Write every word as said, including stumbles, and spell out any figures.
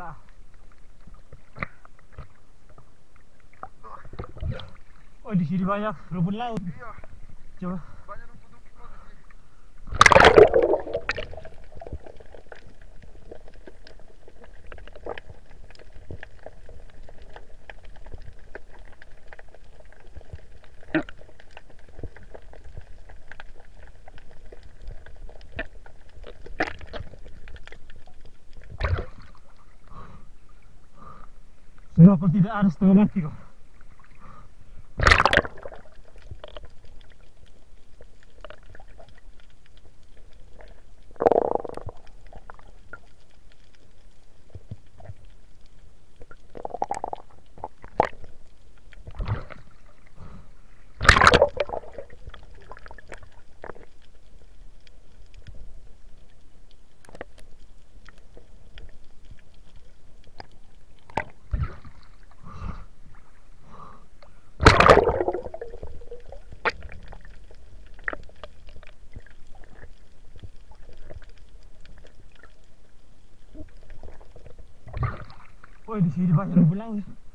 Enggak. Oh, di sini banyak rumput laut. Iya. Coba. Banyak rumput-rumput laut di sini. Kenapa tidak ada setengah mati kok? Oh, di sini banyak rumput laut.